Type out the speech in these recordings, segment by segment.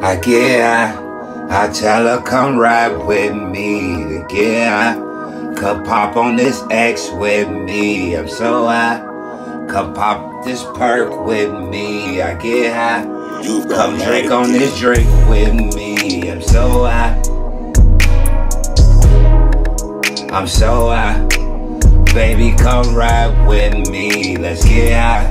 I get high. I tell her come ride with me to get high. Come pop on this X with me, I'm so high. Come pop this perk with me, I get high. Come drink on this drink with me, I'm so high. I'm so high. Baby, come ride with me, let's get high.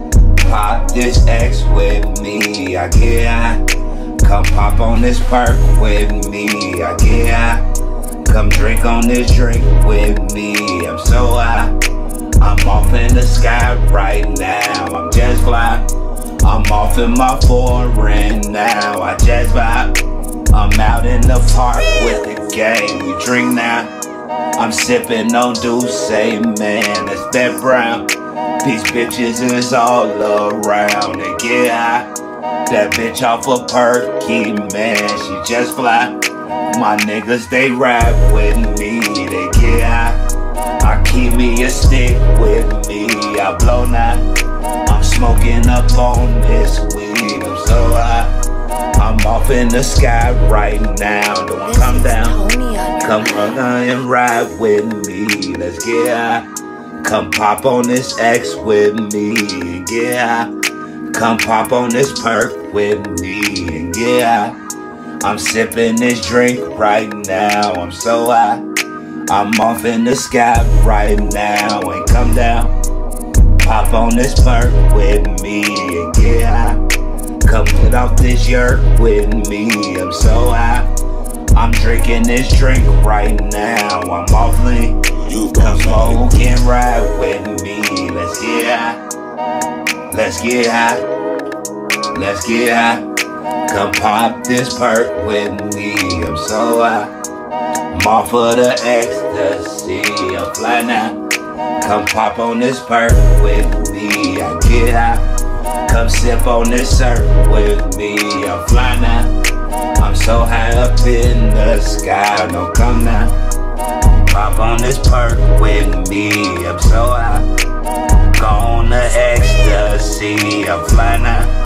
Pop this X with me, I get high. Come pop on this perk with me, I get high. Come drink on this drink with me, I'm so high. I'm off in the sky right now, I'm just fly. I'm off in my foreign now, I just vibe. I'm out in the park with the gang, we drink now. I'm sipping on Douce, man, that's that brown. These bitches is all around, they get high. That bitch off a perky, man, she just fly. My niggas, they ride with me, they get high. I keep me a stick with me, I blow now. I'm smoking up on this weed, I'm so high. I'm off in the sky right now, don't come down. Come run and ride with me, let's get high. Come pop on this X with me and get high. Come pop on this perk with me and get high. I'm sipping this drink right now, I'm so high. I'm off in the sky right now and come down. Pop on this perk with me and get high. Come put off this yerk with me, I'm so high. I'm drinking this drink right now, I'm off lean. Come smoke and ride with me, let's get high. Let's get high, let's get high. Come pop this perk with me, I'm so high. I'm off of the ecstasy, I'm fly now. Come pop on this perk with me, I get high. Come sip on this surf with me, I'm fly now. I'm so high up in the sky, don't come now. Pop on this perk with me, I'm so high. Go on the ecstasy, I'm fly now.